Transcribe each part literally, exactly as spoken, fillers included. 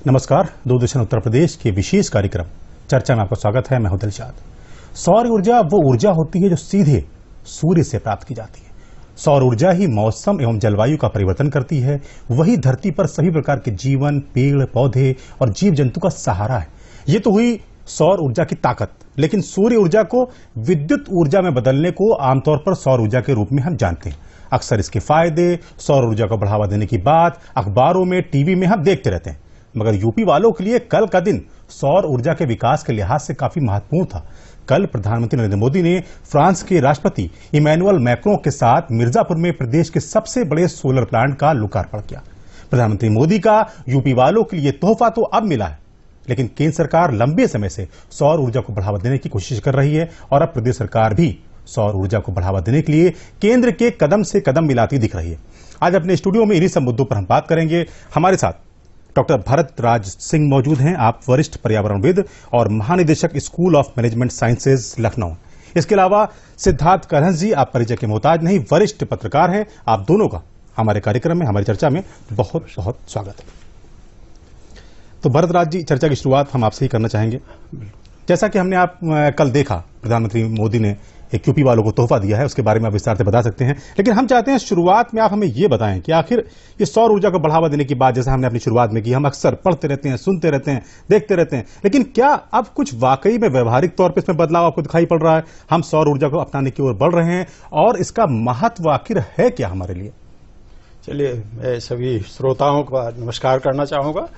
नमस्कार, दूरदर्शन उत्तर प्रदेश के विशेष कार्यक्रम चर्चा में आपका स्वागत है। मैं हूं दिलशाद। सौर ऊर्जा वो ऊर्जा होती है जो सीधे सूर्य से प्राप्त की जाती है। सौर ऊर्जा ही मौसम एवं जलवायु का परिवर्तन करती है। वही धरती पर सभी प्रकार के जीवन, पेड़ पौधे और जीव जंतु का सहारा है। ये तो हुई सौर ऊर्जा की ताकत, लेकिन सूर्य ऊर्जा को विद्युत ऊर्जा में बदलने को आमतौर पर सौर ऊर्जा के रूप में हम जानते हैं। अक्सर इसके फायदे, सौर ऊर्जा को बढ़ावा देने की बात अखबारों में, टीवी में हम देखते रहते हैं। मगर यूपी वालों के लिए कल का दिन सौर ऊर्जा के विकास के लिहाज से काफी महत्वपूर्ण था। कल प्रधानमंत्री नरेंद्र मोदी ने फ्रांस के राष्ट्रपति इमैनुअल मैक्रों के साथ मिर्जापुर में प्रदेश के सबसे बड़े सोलर प्लांट का लोकार्पण किया। प्रधानमंत्री मोदी का यूपी वालों के लिए तोहफा तो अब मिला है, लेकिन केंद्र सरकार लंबे समय से सौर ऊर्जा को बढ़ावा देने की कोशिश कर रही है और अब प्रदेश सरकार भी सौर ऊर्जा को बढ़ावा देने के लिए केंद्र के कदम से कदम मिलाती दिख रही है। आज अपने स्टूडियो में इन्हीं सब मुद्दों पर हम बात करेंगे। हमारे साथ डॉक्टर भरत राज सिंह मौजूद हैं। आप वरिष्ठ पर्यावरणविद और महानिदेशक school of management sciences Lucknow. इसके अलावा सिद्धार्थ कलहंस जी, आप परिचय के मोहताज नहीं, वरिष्ठ पत्रकार हैं। आप दोनों का हमारे कार्यक्रम में, हमारी चर्चा में बहुत बहुत स्वागत है। तो भरत राज जी, चर्चा की शुरुआत हम आपसे ही करना चाहेंगे। जैसा कि हमने आप कल देखा, प्रधानमंत्री मोदी ने एक यूपी वालों को तोहफा दिया है, उसके बारे में आप विस्तार से बता सकते हैं। लेकिन हम चाहते हैं शुरुआत में आप हमें ये बताएं कि आखिर ये सौर ऊर्जा को बढ़ावा देने की बात, जैसा हमने अपनी शुरुआत में की, हम अक्सर पढ़ते रहते हैं, सुनते रहते हैं, देखते रहते हैं, लेकिन क्या अब कुछ वाकई में व्यवहारिक तौर पर इसमें बदलाव आपको दिखाई पड़ रहा है? हम सौर ऊर्जा को अपनाने की ओर बढ़ रहे हैं और इसका महत्व आखिर है क्या हमारे लिए? चलिए, मैं सभी श्रोताओं का नमस्कार करना चाहूँगा।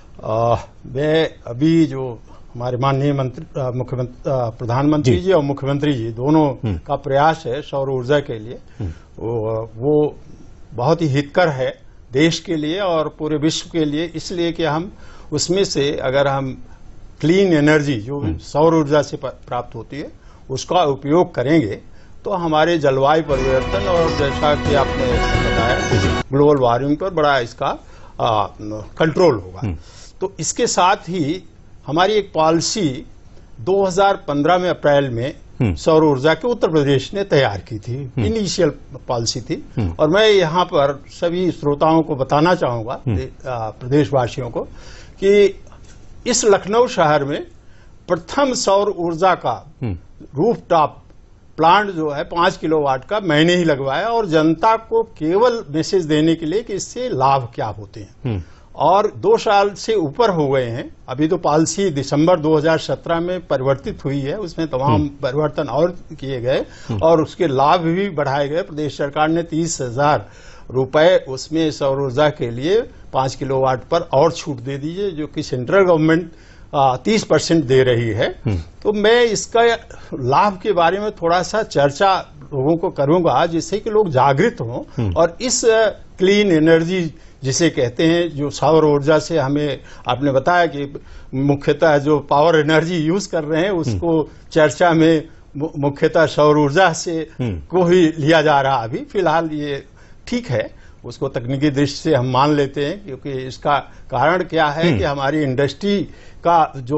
मैं अभी जो हमारे माननीय मंत्री मुख्यमंत्री प्रधानमंत्री जी, जी और मुख्यमंत्री जी दोनों का प्रयास है सौर ऊर्जा के लिए, वो, वो बहुत ही हितकर है देश के लिए और पूरे विश्व के लिए। इसलिए कि हम उसमें से अगर हम क्लीन एनर्जी जो सौर ऊर्जा से प्राप्त होती है उसका उपयोग करेंगे तो हमारे जलवायु परिवर्तन और जैसा कि आपने बताया ग्लोबल वार्मिंग पर बड़ा इसका आ, कंट्रोल होगा। तो इसके साथ ही हमारी एक पॉलिसी दो हज़ार पंद्रह में अप्रैल में सौर ऊर्जा के उत्तर प्रदेश ने तैयार की थी, इनिशियल पॉलिसी थी। और मैं यहाँ पर सभी श्रोताओं को बताना चाहूंगा, प्रदेशवासियों को, कि इस लखनऊ शहर में प्रथम सौर ऊर्जा का रूफटॉप प्लांट जो है पांच किलोवाट का मैंने ही लगवाया, और जनता को केवल मैसेज देने के लिए कि इससे लाभ क्या होते हैं। और दो साल से ऊपर हो गए हैं। अभी तो पॉलिसी दिसंबर दो हज़ार सत्रह में परिवर्तित हुई है, उसमें तमाम परिवर्तन और किए गए और उसके लाभ भी बढ़ाए गए। प्रदेश सरकार ने तीस हजार रुपए उसमें सौर ऊर्जा के लिए पांच किलोवाट पर और छूट दे दीजिए, जो कि सेंट्रल गवर्नमेंट तीस परसेंट दे रही है। तो मैं इसका लाभ के बारे में थोड़ा सा चर्चा लोगों को करूंगा, जिससे कि लोग जागृत हों और इस क्लीन एनर्जी जिसे कहते हैं, जो सौर ऊर्जा से हमें आपने बताया कि मुख्यतः जो पावर एनर्जी यूज कर रहे हैं उसको चर्चा में मुख्यतः सौर ऊर्जा से को ही लिया जा रहा। अभी फिलहाल ये ठीक है, उसको तकनीकी दृष्टि से हम मान लेते हैं, क्योंकि इसका कारण क्या है कि हमारी इंडस्ट्री का जो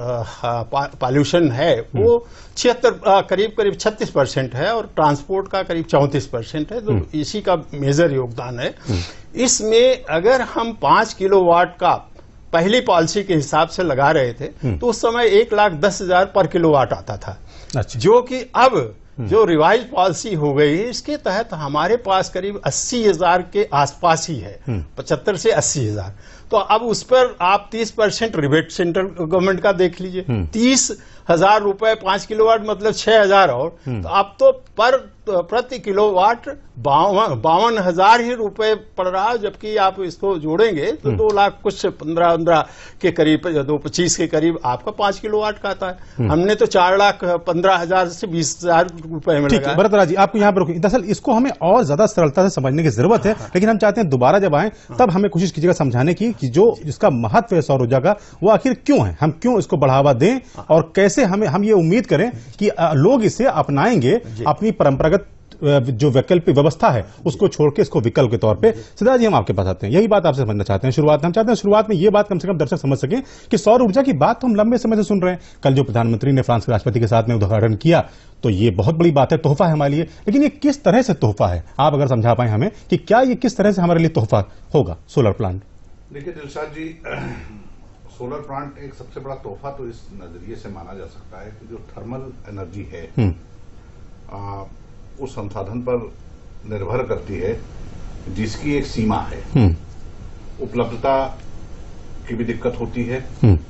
पॉल्यूशन है वो छिहत्तर करीब करीब छत्तीस परसेंट है और ट्रांसपोर्ट का करीब चौंतीस परसेंट है। तो इसी का मेजर योगदान है। इसमें अगर हम पांच किलोवाट का पहली पॉलिसी के हिसाब से लगा रहे थे तो उस समय एक लाख दस हजार पर किलोवाट आता था। अच्छा। जो कि अब जो रिवाइज पॉलिसी हो गई है, इसके तहत हमारे पास करीब अस्सी हजार के आसपास ही है, पचहत्तर से अस्सी हजार। तो अब उस पर आप तीस परसेंट रिबेट सेंट्रल गवर्नमेंट का देख लीजिए, तीस हजार रुपए पांच किलोवाट मतलब छह हजार और तो अब तो पर प्रति किलोवाट बावन बावन हजार ही रुपए पड़ रहा है। जबकि आप इसको जोड़ेंगे तो दो लाख कुछ पंद्रह पंद्रह के करीब, दो पच्चीस के करीब आपका पांच किलोवाट का आता है। हमने तो चार लाख पंद्रह हजार से बीस हजार रुपए में लगाया। भरत राज जी, आप यहाँ पर रुकिए। दरअसल इसको हमें और ज्यादा सरलता से समझने की जरूरत है, लेकिन हम चाहते हैं दोबारा जब आए तब हमें कोशिश कीजिएगा समझाने की कि जो जिसका महत्व है सौर ऊर्जा का, वो आखिर क्यों है, हम क्यों इसको बढ़ावा दें और कैसे हमें हम ये उम्मीद करें कि लोग इसे अपनाएंगे, अपनी परंपरागत जो वैकल्पिक व्यवस्था है उसको छोड़ के इसको विकल्प के तौर पे। सिद्धार्थ जी, हम आपके पास आते हैं, यही बात आपसे समझना चाहते हैं। शुरुआत हम चाहते हैं शुरुआत में ये बात कम से कम दर्शक समझ सकें कि सौर ऊर्जा की बात तो हम लंबे समय से सुन रहे हैं। कल जो प्रधानमंत्री ने फ्रांस के राष्ट्रपति के साथ में उद्घाटन किया तो ये बहुत बड़ी बात है, तोहफा है हमारे लिए। लेकिन ये किस तरह से तोहफा है, आप अगर समझा पाए हमें कि क्या ये किस तरह से हमारे लिए तोहफा होगा सोलर प्लांट? देखिए दिलशाद जी, सोलर प्लांट एक सबसे बड़ा तोहफा तो इस नजरिए से माना जा सकता है कि जो थर्मल एनर्जी है आ, उस संसाधन पर निर्भर करती है जिसकी एक सीमा है। उपलब्धता की भी दिक्कत होती है।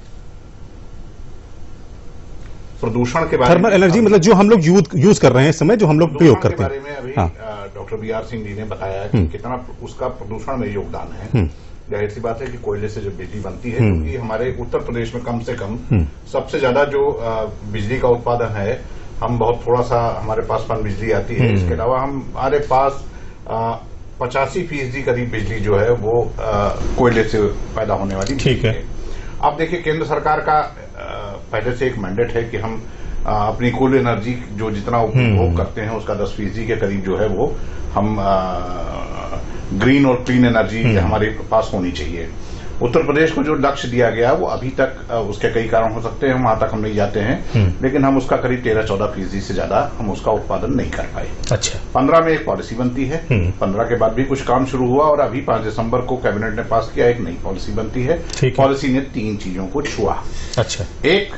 प्रदूषण के बारे में, थर्मल एनर्जी मतलब जो हम लोग यूज यूज कर रहे हैं इस समय, जो हम लोग प्रयोग करते हैं, बारे में अभी हाँ। Doctor B R Singh ji ने बताया कि कितना उसका प्रदूषण में योगदान है। जाहिर सी बात है कि कोयले से जब बिजली बनती है, क्योंकि हमारे उत्तर प्रदेश में कम से कम सबसे ज्यादा जो बिजली का उत्पादन है, हम बहुत थोड़ा सा हमारे पास पन बिजली आती है। इसके अलावा हम हमारे पास पचासी फीसदी करीब बिजली जो है वो कोयले से पैदा होने वाली ठीक है। अब देखिए, केंद्र सरकार का पहले से एक मैंडेट है कि हम अपनी कुल एनर्जी जो जितना उपभोग करते हैं उसका दस फीसदी के करीब जो है वो हम ग्रीन और क्लीन एनर्जी हमारे पास होनी चाहिए। उत्तर प्रदेश को जो लक्ष्य दिया गया वो अभी तक, उसके कई कारण हो सकते हैं, वहां तक हम नहीं जाते हैं, लेकिन हम उसका करीब तेरह चौदह फीसदी से ज्यादा हम उसका उत्पादन नहीं कर पाए। अच्छा। पंद्रह में एक पॉलिसी बनती है, पंद्रह के बाद भी कुछ काम शुरू हुआ और अभी पांच दिसंबर को कैबिनेट ने पास किया, एक नई पॉलिसी बनती है। पॉलिसी ने तीन चीजों को छुआ। अच्छा। एक,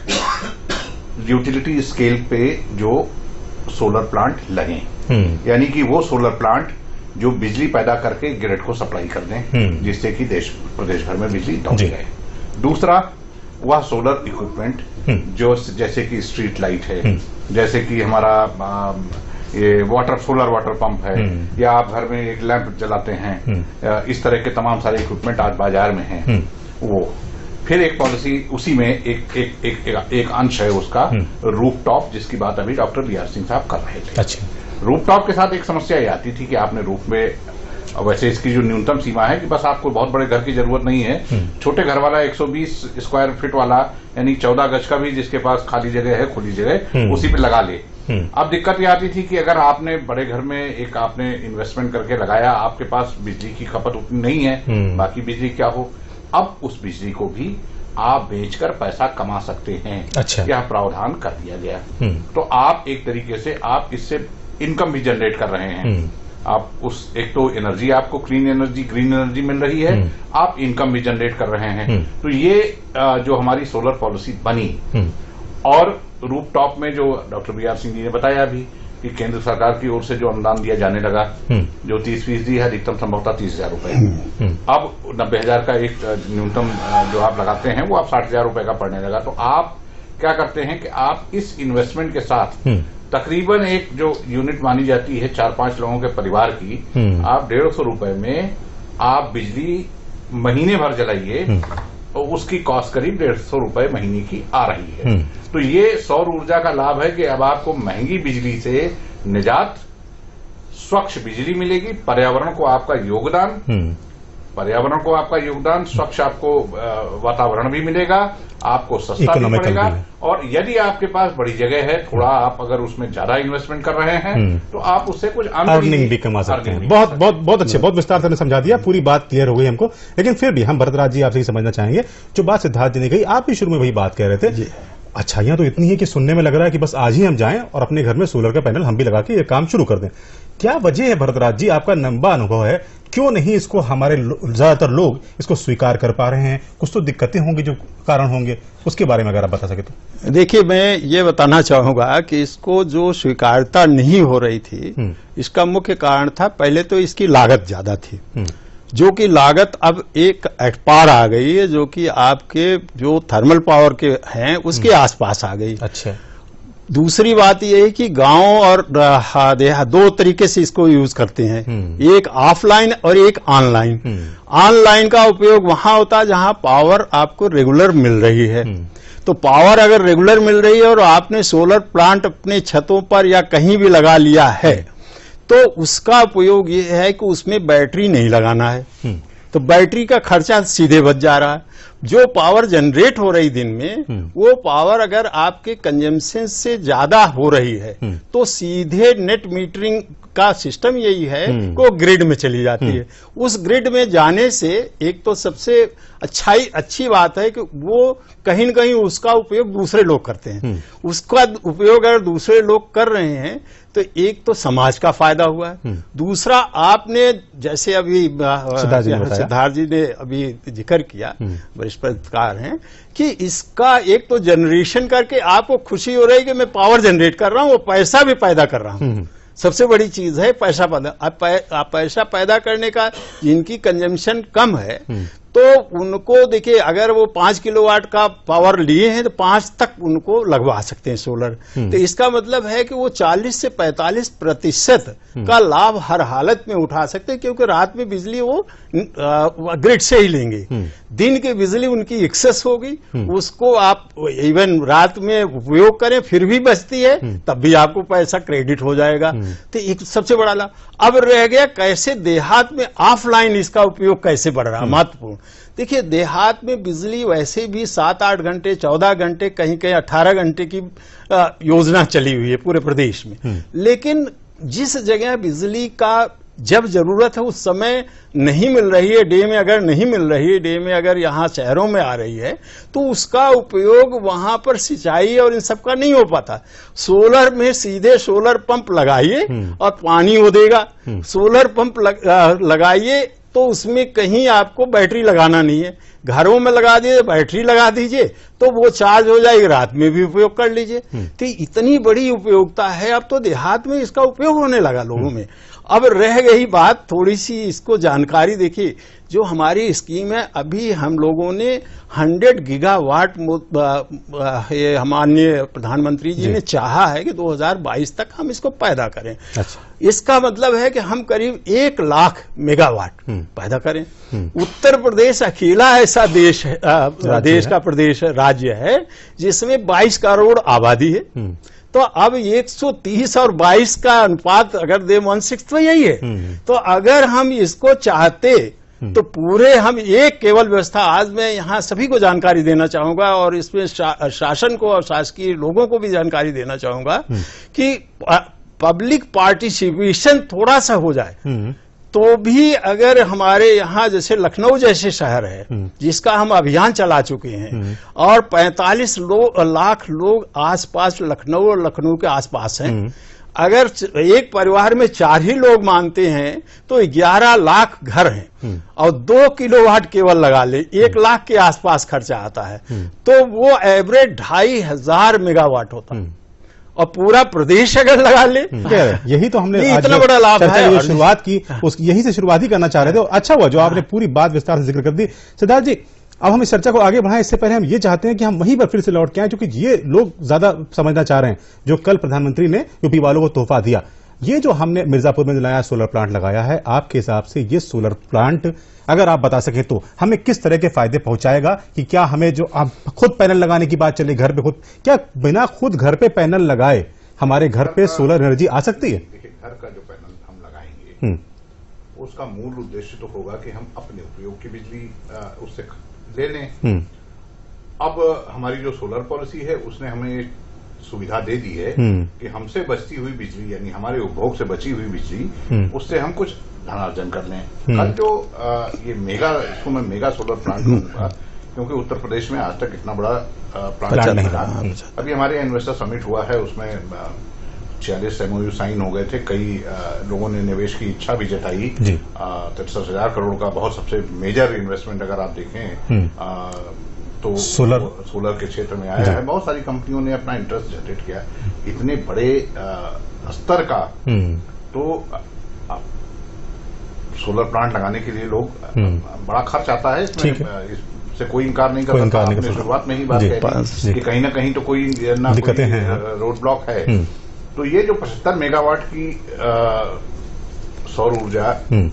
यूटिलिटी स्केल पे जो सोलर प्लांट लगे, यानी कि वो सोलर प्लांट जो बिजली पैदा करके ग्रिड को सप्लाई कर दें, जिससे कि देश प्रदेश भर में बिजली दौड़ जाए। दूसरा, वह सोलर इक्विपमेंट जो जैसे कि स्ट्रीट लाइट है, जैसे कि हमारा आ, ये वाटर सोलर वाटर पंप है, या आप घर में एक लैंप जलाते हैं, इस तरह के तमाम सारे इक्विपमेंट आज बाजार में हैं। वो फिर एक पॉलिसी उसी में एक एक एक, एक, एक अंश है उसका रूफटॉप, जिसकी बात अभी डॉक्टर बी आर सिंह साहब कर रहे थे। अच्छा। रूफटॉप के साथ एक समस्या ये आती थी कि आपने रूफ में, वैसे इसकी जो न्यूनतम सीमा है कि बस आपको बहुत बड़े घर की जरूरत नहीं है, छोटे घर वाला एक सौ बीस स्क्वायर फीट वाला, यानी चौदह गज का भी जिसके पास खाली जगह है, खुली जगह, उसी पे लगा ले। अब दिक्कत ये आती थी कि अगर आपने बड़े घर में एक आपने इन्वेस्टमेंट करके लगाया, आपके पास बिजली की खपत उतनी नहीं है, बाकी बिजली क्या हो, अब उस बिजली को भी आप बेचकर पैसा कमा सकते हैं। अच्छा। यह प्रावधान कर दिया गया। तो आप एक तरीके से आप इससे इनकम भी जनरेट कर रहे हैं। आप उस, एक तो एनर्जी आपको क्लीन एनर्जी, ग्रीन एनर्जी मिल रही है, आप इनकम भी जनरेट कर रहे हैं। तो ये जो हमारी सोलर पॉलिसी बनी, और रूफटॉप में जो doctor B R Singh ji ने बताया अभी कि केंद्र सरकार की ओर से जो अनुदान दिया जाने लगा, जो तीस फीसदी है, अधिकतम संभवतः तीस हजार रुपए, अब नब्बे हजार का एक न्यूनतम जो आप लगाते हैं वो आप साठ हजार रुपए का पड़ने लगा। तो आप क्या करते हैं कि आप इस इन्वेस्टमेंट के साथ तकरीबन एक जो यूनिट मानी जाती है चार पांच लोगों के परिवार की, आप डेढ़ सौ रुपए में आप बिजली महीने भर जलाइए, और उसकी कॉस्ट करीब डेढ़ सौ रुपए महीने की आ रही है। तो ये सौर ऊर्जा का लाभ है कि अब आपको महंगी बिजली से निजात, स्वच्छ बिजली मिलेगी, पर्यावरण को आपका योगदान, पर्यावरण को आपका योगदान, स्वच्छ आपको वातावरण भी मिलेगा, आपको सस्ता भी पड़ेगा, और यदि आपके पास बड़ी जगह है, थोड़ा आप अगर उसमें ज्यादा इन्वेस्टमेंट कर रहे हैं तो आप उससे कुछ अर्निंग भी कमा सकते हैं। बहुत बहुत बहुत अच्छे, बहुत विस्तार से समझा दिया, पूरी बात क्लियर हो गई हमको। लेकिन फिर भी हम भरतराज जी आपसे समझना चाहेंगे, जो बात सिद्धार्थ जी ने कही, आप भी शुरू में वही बात कह रहे थे, अच्छाइयां तो इतनी है कि सुनने में लग रहा है कि बस आज ही हम जाएं और अपने घर में सोलर का पैनल हम भी लगा के ये काम शुरू कर दें। क्या वजह है भरतराज जी, आपका लंबा अनुभव है, क्यों नहीं इसको हमारे ज्यादातर लोग इसको स्वीकार कर पा रहे हैं? कुछ तो दिक्कतें होंगी, जो कारण होंगे, उसके बारे में अगर आप बता सके तो। देखिए, मैं ये बताना चाहूंगा कि इसको जो स्वीकारता नहीं हो रही थी, इसका मुख्य कारण था, पहले तो इसकी लागत ज्यादा थी, जो कि लागत अब एक पार आ गई है, जो कि आपके जो थर्मल पावर के हैं उसके आसपास आ गई। अच्छा। दूसरी बात यह है कि गांव और दो तरीके से इसको यूज करते हैं, एक ऑफलाइन और एक ऑनलाइन। ऑनलाइन का उपयोग वहां होता है जहां पावर आपको रेगुलर मिल रही है। तो पावर अगर रेगुलर मिल रही है और आपने सोलर प्लांट अपने छतों पर या कहीं भी लगा लिया है, तो उसका उपयोग ये है कि उसमें बैटरी नहीं लगाना है, तो बैटरी का खर्चा सीधे बच जा रहा है। जो पावर जनरेट हो रही दिन में, वो पावर अगर आपके कंजम्पशन से ज्यादा हो रही है, तो सीधे नेट मीटरिंग का सिस्टम यही है कि वो ग्रिड में चली जाती है। उस ग्रिड में जाने से एक तो सबसे अच्छाई अच्छी बात है कि वो कहीं न कहीं उसका उपयोग दूसरे लोग करते हैं। उसका उपयोग अगर दूसरे लोग कर रहे हैं तो एक तो समाज का फायदा हुआ है, दूसरा आपने जैसे अभी सिद्धार्थ जी ने अभी जिक्र किया, वरिष्ठ पत्रकार हैं, कि इसका एक तो जनरेशन करके आपको खुशी हो रही है कि मैं पावर जनरेट कर रहा हूं, वो पैसा भी पैदा कर रहा हूं। सबसे बड़ी चीज है पैसा पैदा। आप, आप पैसा पैदा करने का जिनकी कंजम्पशन कम है तो उनको देखिए, अगर वो पांच किलोवाट का पावर लिए हैं तो पांच तक उनको लगवा सकते हैं सोलर। तो इसका मतलब है कि वो चालीस से पैंतालीस प्रतिशत का लाभ हर हालत में उठा सकते हैं, क्योंकि रात में बिजली वो ग्रिड से ही लेंगे। दिन की बिजली उनकी एक्सेस होगी, उसको आप इवन रात में उपयोग करें फिर भी बचती है, तब भी आपको पैसा क्रेडिट हो जाएगा। तो एक सबसे बड़ा लाभ। अब रह गया कैसे देहात में ऑफलाइन इसका उपयोग कैसे बढ़ रहा है, महत्वपूर्ण। देखिए, देहात में बिजली वैसे भी सात आठ घंटे चौदह घंटे कहीं कहीं अठारह घंटे की योजना चली हुई है पूरे प्रदेश में, लेकिन जिस जगह बिजली का जब जरूरत है उस समय नहीं मिल रही है, डे में अगर नहीं मिल रही है, डे में अगर यहाँ शहरों में आ रही है, तो उसका उपयोग वहां पर सिंचाई और इन सब का नहीं हो पाता। सोलर में सीधे सोलर पंप लगाइए और पानी वो देगा। सोलर पंप लग, लगाइए तो उसमें कहीं आपको बैटरी लगाना नहीं है, घरों में लगा दीजिए, बैटरी लगा दीजिए तो वो चार्ज हो जाएगी, रात में भी उपयोग कर लीजिए। तो इतनी बड़ी उपयोगिता है। अब तो देहात में इसका उपयोग होने लगा लोगों में। अब रह गई बात थोड़ी सी इसको जानकारी। देखिए, जो हमारी स्कीम है, अभी हम लोगों ने सौ गीगावाट ये माननीय प्रधानमंत्री जी ने चाहा है कि दो हज़ार बाईस तक हम इसको पैदा करें। अच्छा। इसका मतलब है कि हम करीब एक लाख मेगावाट पैदा करें। उत्तर प्रदेश अकेला ऐसा देश है, देश का प्रदेश राज्य है जिसमें बाईस करोड़ आबादी है। तो अब एक सौ तीस और बाईस का अनुपात अगर दे वन सिक्स तो यही है। तो अगर हम इसको चाहते तो पूरे हम एक केवल व्यवस्था, आज मैं यहाँ सभी को जानकारी देना चाहूंगा और इसमें शा, शासन को और शासकीय लोगों को भी जानकारी देना चाहूंगा कि पब्लिक पार्टिसिपेशन थोड़ा सा हो जाए तो भी अगर हमारे यहाँ जैसे लखनऊ जैसे शहर है जिसका हम अभियान चला चुके हैं और पैंतालीस लो, लाख लोग आसपास लखनऊ और लखनऊ के आसपास हैं, अगर एक परिवार में चार ही लोग मानते हैं तो ग्यारह लाख घर हैं और दो किलोवाट केवल लगा ले, एक लाख के आसपास खर्चा आता है, तो वो एवरेज ढाई हजार मेगावाट होता है। और पूरा प्रदेश अगर लगा ले, यही तो हमने इतना बड़ा लाभ है। शुरुआत की उस यही से शुरुआत ही करना चाह रहे थे। अच्छा हुआ जो आपने पूरी बात विस्तार से जिक्र कर दी। सिद्धार्थ जी, अब हम इस चर्चा को आगे बढ़ाएं, इससे पहले हम ये चाहते हैं कि हम वहीं पर फिर से लौट के आए, क्योंकि ये लोग ज्यादा समझना चाह रहे हैं जो कल प्रधानमंत्री ने यूपी वालों को तोहफा दिया। ये जो हमने मिर्जापुर में नया सोलर प्लांट लगाया है, आपके हिसाब से ये सोलर प्लांट अगर आप बता सके तो हमें किस तरह के फायदे पहुंचाएगा? कि क्या हमें जो आप खुद पैनल लगाने की बात चली घर पे, खुद क्या बिना खुद घर पे पैनल लगाए हमारे घर पे सोलर एनर्जी आ सकती है? देखिए, घर का जो पैनल हम लगाएंगे उसका मूल उद्देश्य तो होगा कि हम अपने उपयोग की बिजली उससे ले लें। अब हमारी जो सोलर पॉलिसी है उसने हमें सुविधा दे दी है कि हमसे बचती हुई बिजली, यानी हमारे उपभोग से बची हुई बिजली, उससे हम कुछ धनार्जन कर लें। कल जो आ, ये मेगा, इसको मैं मेगा सोलर प्लांट कहूंगा क्योंकि उत्तर प्रदेश में आज तक इतना बड़ा प्लांट नहीं रहा। अभी हमारे इन्वेस्टर समिट हुआ है, उसमें छियालीस एमओयू साइन हो गए थे। कई आ, लोगों ने निवेश की इच्छा भी जताई। तिरसठ हजार करोड़ का बहुत सबसे मेजर इन्वेस्टमेंट अगर आप देखें आ, तो सोलर सोलर के क्षेत्र में आया है। बहुत सारी कंपनियों ने अपना इंटरेस्ट जनरेट किया। इतने बड़े आ, स्तर का तो आ, सोलर प्लांट लगाने के लिए लोग बड़ा खर्च आता है, इसमें इससे कोई इनकार नहीं कर सकता। आपने शुरुआत में ही बात कही कि कहीं ना कहीं तो कोई ना दिक्कतें हैं, रोड ब्लॉक है। तो ये जो पचहत्तर मेगावाट की सौर ऊर्जा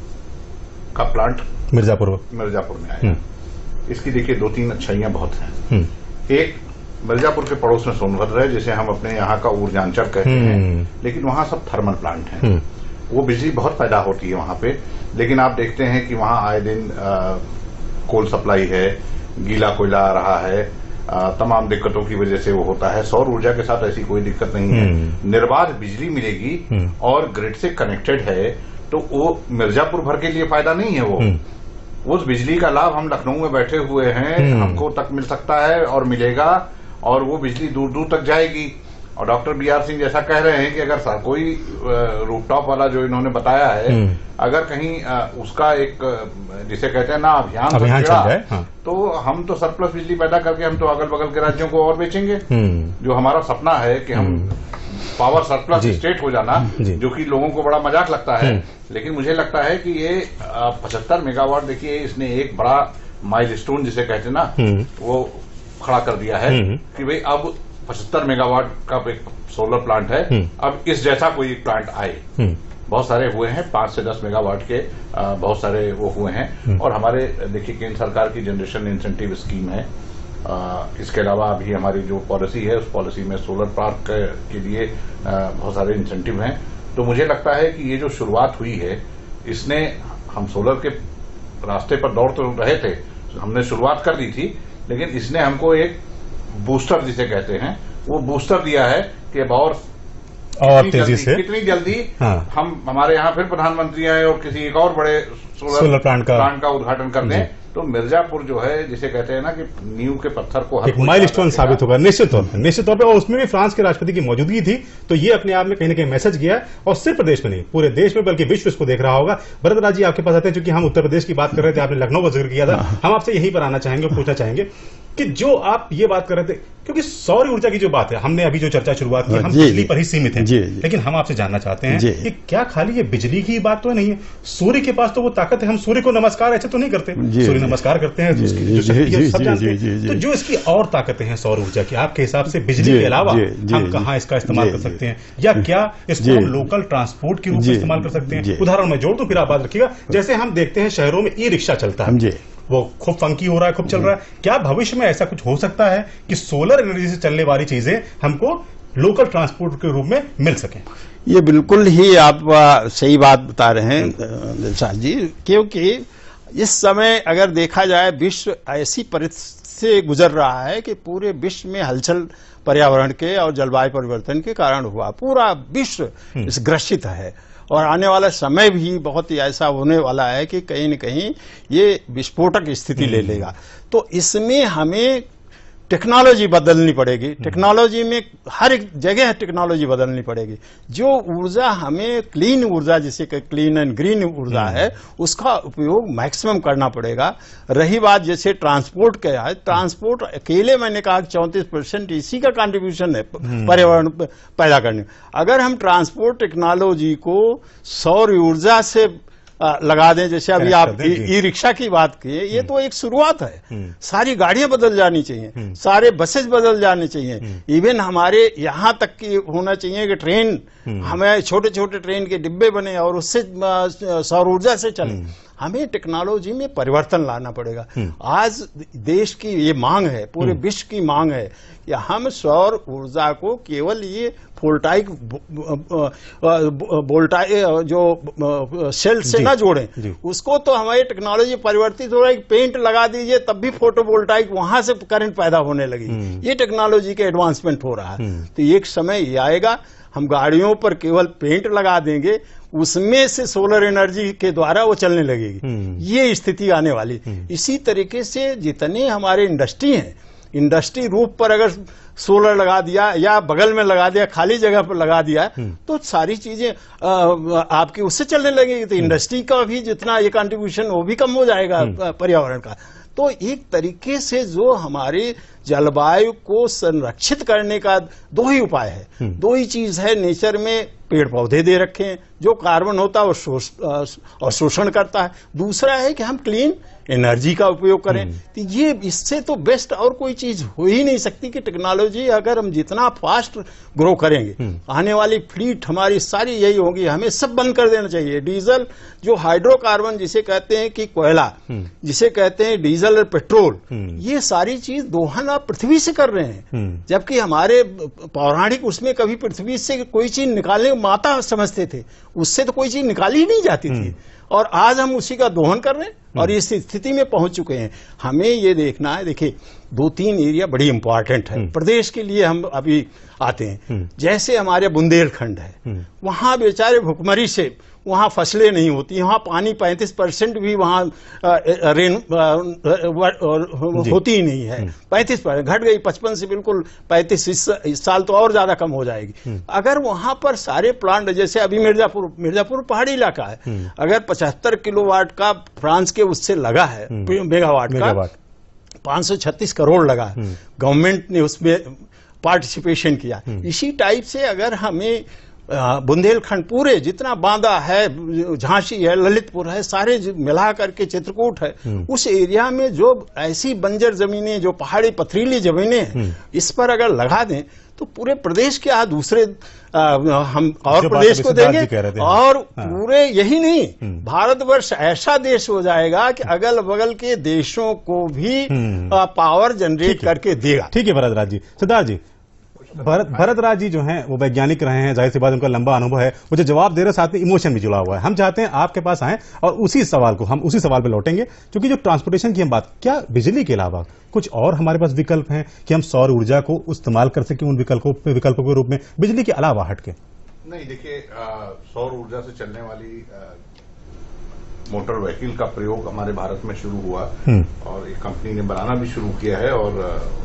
का प्लांट मिर्जापुर मिर्जापुर में आया, इसकी देखिए दो तीन अच्छाइयां बहुत हैं। एक, मिर्जापुर के पड़ोस में सोनभद्र है जिसे हम अपने यहाँ का ऊर्जांचल कहते हैं, लेकिन वहां सब थर्मल प्लांट हैं। वो बिजली बहुत पैदा होती है वहां पे, लेकिन आप देखते हैं कि वहां आए दिन कोल सप्लाई है, गीला कोयला आ रहा है, तमाम दिक्कतों की वजह से वो होता है। सौर ऊर्जा के साथ ऐसी कोई दिक्कत नहीं है, निर्बाध बिजली मिलेगी और ग्रिड से कनेक्टेड है, तो वो मिर्जापुर भर के लिए फायदा नहीं है। वो उस बिजली का लाभ हम लखनऊ में बैठे हुए हैं, हमको तक मिल सकता है और मिलेगा, और वो बिजली दूर दूर तक जाएगी। और डॉक्टर बी आर सिंह जैसा कह रहे हैं कि अगर कोई रूफटॉप वाला जो इन्होंने बताया है, अगर कहीं उसका एक जिसे कहते हैं ना अभियान अभियान चल जाए, हाँ। तो हम तो सरप्लस बिजली पैदा करके हम तो अगल बगल के राज्यों को और बेचेंगे। जो हमारा सपना है कि हम पावर सरप्लस स्टेट हो जाना, जो कि लोगों को बड़ा मजाक लगता है, लेकिन मुझे लगता है कि ये पचहत्तर मेगावाट, देखिए इसने एक बड़ा माइलस्टोन जिसे कहते हैं ना वो खड़ा कर दिया है कि भाई अब पचहत्तर मेगावाट का एक सोलर प्लांट है, अब इस जैसा कोई एक प्लांट आए। बहुत सारे हुए हैं, पांच से दस मेगावाट के आ, बहुत सारे वो हुए हैं। और हमारे देखिए केंद्र सरकार की जनरेशन इंसेंटिव स्कीम है, आ, इसके अलावा अभी हमारी जो पॉलिसी है उस पॉलिसी में सोलर पार्क के लिए आ, बहुत सारे इंसेंटिव हैं। तो मुझे लगता है कि ये जो शुरुआत हुई है, इसने, हम सोलर के रास्ते पर दौड़ तो रहे थे, हमने शुरुआत कर दी थी, लेकिन इसने हमको एक बूस्टर जिसे कहते हैं वो बूस्टर दिया है कि अब और और तेजी से कितनी जल्दी हाँ। हम हमारे यहाँ फिर प्रधानमंत्री आए और किसी एक और बड़े सोलर, सोलर प्लांट का प्लांट का उद्घाटन कर दें, तो मिर्जापुर जो है जिसे कहते हैं ना कि नींव के पत्थर को एक माइलस्टोन साबित होगा निश्चित तौर पर, निश्चित तौर पर। और उसमें भी फ्रांस के राष्ट्रपति की मौजूदगी थी, तो ये अपने आप में कहीं ना कहीं मैसेज गया, और सिर्फ प्रदेश में नहीं पूरे देश में बल्कि विश्व इसको देख रहा होगा। भरत राज जी आपके पास आते हैं, क्योंकि हम उत्तर प्रदेश की बात कर रहे थे, आपने लखनऊ का जिक्र किया था, हम आपसे यहीं पर आना चाहेंगे और पूछना चाहेंगे कि जो आप ये बात कर रहे थे, क्योंकि सौर ऊर्जा की जो बात है, हमने अभी जो चर्चा शुरुआत की, हम बिजली पर ही सीमित हैं, लेकिन हम आपसे जानना चाहते हैं कि क्या खाली ये बिजली की बात तो नहीं है, सूर्य के पास तो वो ताकत है। हम सूर्य को नमस्कार ऐसे तो नहीं करते, सूर्य नमस्कार करते हैं, उसकी जो शक्ति है सब जानते हैं। तो जो इसकी और ताकतें हैं सौर ऊर्जा की, आपके हिसाब से बिजली के अलावा हम कहाँ इसका इस्तेमाल कर सकते हैं, या क्या इसको हम लोकल ट्रांसपोर्ट के रूप में इस्तेमाल कर सकते हैं? उदाहरण में जोड़ दूं, फिर आप बात रखिएगा। जैसे हम देखते हैं शहरों में ई रिक्शा चलता है, वो खूब फंकी हो रहा है, खूब चल रहा है। क्या भविष्य में ऐसा कुछ हो सकता है कि सोलर एनर्जी से चलने वाली चीजें हमको लोकल ट्रांसपोर्ट के रूप में मिल सकें? ये बिल्कुल ही आप सही बात बता रहे हैं दिलशाद जी, क्योंकि इस समय अगर देखा जाए विश्व ऐसी परिस्थिति से गुजर रहा है कि पूरे विश्व में हलचल पर्यावरण के और जलवायु परिवर्तन के कारण हुआ, पूरा विश्व इस ग्रसित है, और आने वाला समय भी बहुत ही ऐसा होने वाला है कि कहीं न कहीं ये विस्फोटक स्थिति ले लेगा। तो इसमें हमें टेक्नोलॉजी बदलनी पड़ेगी, टेक्नोलॉजी में हर एक जगह टेक्नोलॉजी बदलनी पड़ेगी। जो ऊर्जा हमें क्लीन ऊर्जा, जिसे क्लीन एंड ग्रीन ऊर्जा है, उसका उपयोग मैक्सिमम करना पड़ेगा। रही बात जैसे ट्रांसपोर्ट का है, ट्रांसपोर्ट अकेले मैंने कहा चौंतीस परसेंट इसी का कंट्रीब्यूशन है पर्यावरण पैदा करने। अगर हम ट्रांसपोर्ट टेक्नोलॉजी को सौर ऊर्जा से लगा दें, जैसे अभी आप ई रिक्शा की बात की, ये तो एक शुरुआत है। सारी गाड़ियां बदल जानी चाहिए, सारे बसेस बदल जाने चाहिए, इवन हमारे यहां तक की होना चाहिए कि ट्रेन, हमें छोटे छोटे ट्रेन के डिब्बे बने और उससे सौर ऊर्जा से चले। हमें टेक्नोलॉजी में परिवर्तन लाना पड़ेगा। आज देश की ये मांग है, पूरे विश्व की मांग है कि हम सौर ऊर्जा को केवल ये वोल्टाइक वोल्टाइक जो सेल से ना जोड़ें, उसको तो हमारी टेक्नोलॉजी परिवर्तित हो रहा है। पेंट लगा दीजिए तब भी फोटोवोल्टाइक वहां से करंट पैदा होने लगी। ये टेक्नोलॉजी के एडवांसमेंट हो रहा है। तो एक समय ये आएगा, हम गाड़ियों पर केवल पेंट लगा देंगे, उसमें से सोलर एनर्जी के द्वारा वो चलने लगेगी। ये स्थिति आने वाली। इसी तरीके से जितने हमारे इंडस्ट्री हैं, इंडस्ट्री रूफ पर अगर सोलर लगा दिया या बगल में लगा दिया, खाली जगह पर लगा दिया, तो सारी चीजें आपकी उससे चलने लगेगी। तो इंडस्ट्री का भी जितना ये कंट्रीब्यूशन वो भी कम हो जाएगा पर्यावरण का। तो एक तरीके से जो हमारे जलवायु को संरक्षित करने का दो ही उपाय है, दो ही चीज है। नेचर में पेड़ पौधे दे रखे हैं, जो कार्बन होता है वो शोषण करता है। दूसरा है कि हम क्लीन एनर्जी का उपयोग करें। तो ये इससे तो बेस्ट और कोई चीज हो ही नहीं सकती कि टेक्नोलॉजी अगर हम जितना फास्ट ग्रो करेंगे, आने वाली फ्लीट हमारी सारी यही होगी। हमें सब बंद कर देना चाहिए। डीजल, जो हाइड्रोकार्बन जिसे कहते हैं कि कोयला, जिसे कहते हैं डीजल और पेट्रोल, ये सारी चीज दोहन आप पृथ्वी से कर रहे हैं, जबकि हमारे पौराणिक उसमें कभी पृथ्वी से कोई चीज निकालने माता समझते थे, उससे तो कोई चीज निकाली ही नहीं जाती थी। और आज हम उसी का दोहन कर रहे हैं और इस स्थिति में पहुंच चुके हैं। हमें ये देखना है, देखिए दो तीन एरिया बड़ी इंपॉर्टेंट है प्रदेश के लिए। हम अभी आते हैं, जैसे हमारे बुंदेलखंड है, वहां बेचारे भुखमरी से वहां फसलें नहीं होती, वहां पानी पैंतीस परसेंट भी वहां रेन होती ही नहीं है। पैंतीस परसेंट घट गई, पचपन से बिल्कुल पैंतीस, इस साल तो और ज्यादा कम हो जाएगी। अगर वहां पर सारे प्लांट, जैसे अभी मिर्जापुर मिर्जापुर पहाड़ी इलाका है, अगर पचहत्तर किलोवाट का फ्रांस के उससे लगा है मेगावाट का, पांच सौ छत्तीस करोड़ लगा है, गवर्नमेंट ने उसमें पार्टिसिपेशन किया। इसी टाइप से अगर हमें बुंदेलखंड पूरे जितना बांदा है, झांसी है, ललितपुर है, सारे मिला करके चित्रकूट है, उस एरिया में जो ऐसी बंजर जमीनें, जो पहाड़ी पथरीली जमीनें हैं, इस पर अगर लगा दें तो पूरे प्रदेश के आज दूसरे आ, हम और प्रदेश को देंगे, और पूरे यही नहीं, भारतवर्ष ऐसा देश हो जाएगा कि अगल बगल के देशों को भी आ, पावर जनरेट करके देगा। ठीक है भरत राज जी। सिद्धार्थ जी, भरत भरत राज जी जो हैं वो वैज्ञानिक रहे हैं, जाहिर सी बात उनका लंबा अनुभव है, वो जो जवाब दे रहे हैं साथ में इमोशन भी जुड़ा हुआ है। हम चाहते हैं आपके पास आएं और उसी सवाल को हम उसी सवाल पे लौटेंगे, क्योंकि जो ट्रांसपोर्टेशन की हम बात, क्या बिजली के अलावा कुछ और हमारे पास विकल्प हैं कि हम सौर ऊर्जा को इस्तेमाल कर सकें उन विकल्पों विकल्पों के रूप में, बिजली के अलावा हटके? नहीं, देखिए सौर ऊर्जा से चलने वाली मोटर व्हीकल का प्रयोग हमारे भारत में शुरू हुआ और एक कंपनी ने बनाना भी शुरू किया है और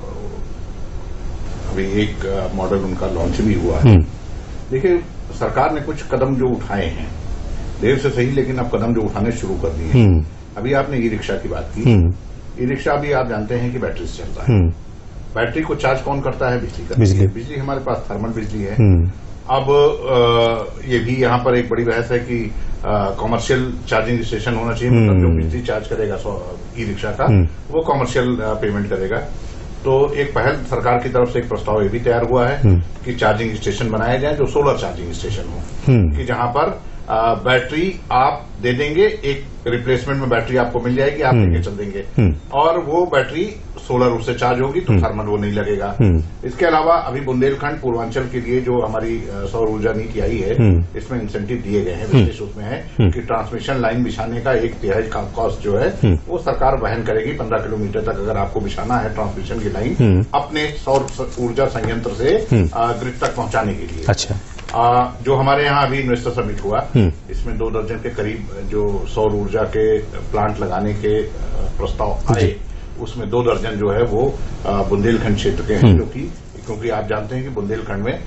अभी एक मॉडल उनका लॉन्च भी हुआ है। देखिए सरकार ने कुछ कदम जो उठाए हैं, देर से सही, लेकिन अब कदम जो उठाने शुरू कर दिए हैं। अभी आपने ई रिक्शा की बात की, ई रिक्शा भी आप जानते हैं कि बैटरी से चलता है। बैटरी को चार्ज कौन करता है? बिजली का। बिजली बिजली हमारे पास थर्मल बिजली है। अब आ, ये भी यहाँ पर एक बड़ी बहस है कि कॉमर्शियल चार्जिंग स्टेशन होना चाहिए, मतलब जो बिजली चार्ज करेगा ई रिक्शा का वो कॉमर्शियल पेमेंट करेगा। तो एक पहल सरकार की तरफ से एक प्रस्ताव ये भी तैयार हुआ है कि चार्जिंग स्टेशन बनाए जाए जो सोलर चार्जिंग स्टेशन हो, कि जहां पर आ, बैटरी आप दे देंगे, एक रिप्लेसमेंट में बैटरी आपको मिल जाएगी, आप लेके चल देंगे और वो बैटरी सोलर उससे चार्ज होगी तो थर्मल वो नहीं लगेगा। इसके अलावा अभी बुंदेलखंड पूर्वांचल के लिए जो हमारी सौर ऊर्जा नीति आई है, इसमें इंसेंटिव दिए गए हैं। विशेष उसमें है कि ट्रांसमिशन लाइन बिछाने का एक तिहाई का कॉस्ट जो है वो सरकार वहन करेगी। पंद्रह किलोमीटर तक अगर आपको बिछाना है ट्रांसमिशन की लाइन अपने सौर ऊर्जा संयंत्र से ग्रिड तक पहुंचाने के लिए। अच्छा, आ, जो हमारे यहाँ अभी इन्वेस्टर समिट हुआ, इसमें दो दर्जन के करीब जो सौर ऊर्जा के प्लांट लगाने के प्रस्ताव आए, उसमें दो दर्जन जो है वो बुंदेलखंड क्षेत्र के हैं, जो कि क्योंकि आप जानते हैं कि बुंदेलखंड में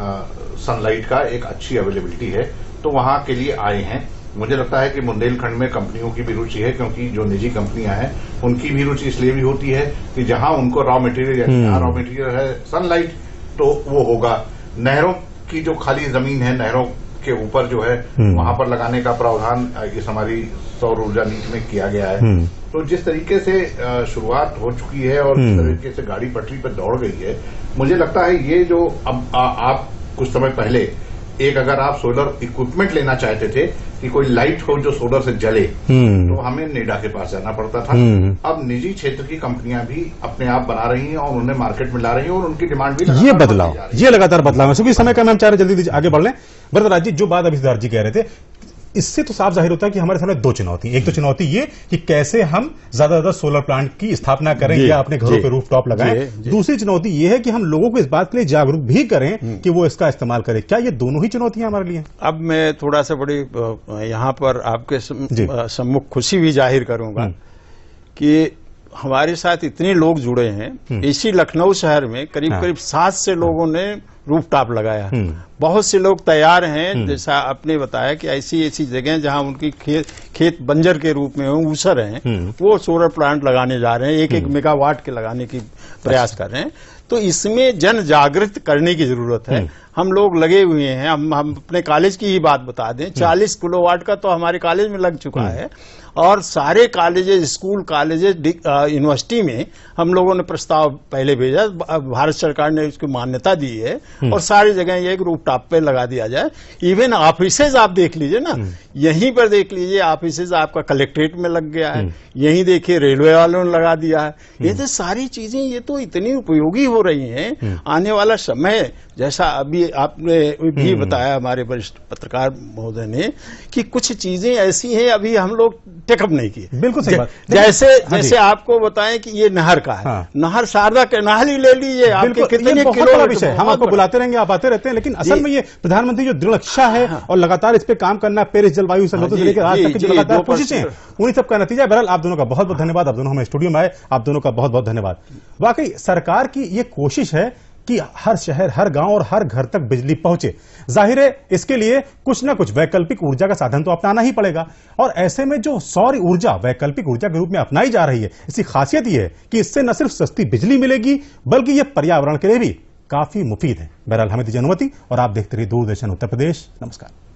सनलाइट का एक अच्छी अवेलेबिलिटी है, तो वहां के लिए आए हैं। मुझे लगता है कि बुंदेलखंड में कंपनियों की भी रुचि है, क्योंकि जो निजी कंपनियां हैं उनकी भी रुचि इसलिए भी होती है कि जहां उनको रॉ मटेरियल, जहां रॉ मटेरियल है सनलाइट, तो वो होगा। नहरों की जो खाली जमीन है, नहरों के ऊपर जो है वहां पर लगाने का प्रावधान इस हमारी सौर ऊर्जा नीति में किया गया है। तो जिस तरीके से शुरुआत हो चुकी है और जिस तरीके से गाड़ी पटरी पर दौड़ गई है, मुझे लगता है ये जो अब आ, आप कुछ समय पहले एक अगर आप सोलर इक्विपमेंट लेना चाहते थे कि कोई लाइट हो जो सोलर से जले, तो हमें नेडा के पास जाना पड़ता था। अब निजी क्षेत्र की कंपनियां भी अपने आप बना रही हैं और उन्हें मार्केट में ला रही हैं और उनकी डिमांड भी ये बदलाव ये लगातार बदलाव है। क्योंकि समय का हम चाह रहे जल्दी आगे बढ़ लें। भरत राज जी, जो बात अभी सिद्धार्थ जी कह रहे थे, इससे तो साफ जाहिर होता है कि हमारे सामने दो चुनौती, एक तो चुनौती ये कि कैसे हम ज्यादा ज्यादा सोलर प्लांट की स्थापना करें या अपने घरों पे रूफटॉप लगाएं। दूसरी चुनौती ये है कि हम लोगों को इस बात के लिए जागरूक भी करें कि वो इसका इस्तेमाल करें। क्या ये दोनों ही चुनौतियां हमारे लिए? अब मैं थोड़ा सा बड़ी यहाँ पर आपके सम्मुख खुशी भी जाहिर करूंगा कि हमारे साथ इतने लोग जुड़े हैं। इसी लखनऊ शहर में करीब करीब सात से लोगों ने रूफटॉप लगाया। बहुत से लोग तैयार हैं, जैसा आपने बताया कि ऐसी ऐसी जगह जहां उनकी खेत खेत बंजर के रूप में ऊसर हैं, वो सोलर प्लांट लगाने जा रहे हैं, एक एक मेगावाट के लगाने की प्रयास कर रहे हैं। तो इसमें जन जागृत करने की जरूरत है। हम लोग लगे हुए हैं। हम हम अपने कॉलेज की ही बात बता दें, चालीस किलोवाट का तो हमारे कॉलेज में लग चुका है और सारे कॉलेजेस, स्कूल, कॉलेजेस, यूनिवर्सिटी में हम लोगों ने प्रस्ताव पहले भेजा, भारत सरकार ने इसको मान्यता दी है और सारी जगह ये एक रूफटॉप पे लगा दिया जाए। इवन ऑफिसेज आप देख लीजिए ना, यहीं पर देख लीजिए ऑफिसेज आपका कलेक्ट्रेट में लग गया है, यहीं देखिए रेलवे वालों ने लगा दिया है। ये तो सारी चीजें ये तो इतनी उपयोगी हो रही हैं। आने वाला समय, जैसा अभी आपने भी बताया हमारे वरिष्ठ पत्रकार महोदय ने, कि कुछ चीजें ऐसी हैं अभी हम लोग टेकअप नहीं किए। बिल्कुल सही बात। जैसे हाँ जैसे आपको बताएं कि ये नहर का है, हाँ। नहर शारदा कैनाल ही ले लीजिए, आपके कितने किलो विषय, हम आपको बुलाते रहेंगे, आप आते रहते हैं, लेकिन असल में ये प्रधानमंत्री जो दृढ़ इच्छा है और लगातार इस पे काम करना, पेरिस जलवायु समझौते से लेकर आज तक की जो लगातार कोशिशें, उन्हीं सब का नतीजा। बहरहाल आप दोनों का बहुत बहुत धन्यवाद, आप दोनों हमें स्टूडियो में आए, आप दोनों का बहुत बहुत धन्यवाद। वाकई सरकार की ये कोशिश है कि हर शहर, हर गांव और हर घर तक बिजली पहुंचे। जाहिर है इसके लिए कुछ ना कुछ वैकल्पिक ऊर्जा का साधन तो अपनाना ही पड़ेगा, और ऐसे में जो सौर ऊर्जा वैकल्पिक ऊर्जा के रूप में अपनाई जा रही है, इसकी खासियत यह है कि इससे न सिर्फ सस्ती बिजली मिलेगी बल्कि यह पर्यावरण के लिए भी काफी मुफीद है। बहरहाल हमें दीजिए अनुमति और आप देखते रहिए दूरदर्शन उत्तर प्रदेश। नमस्कार।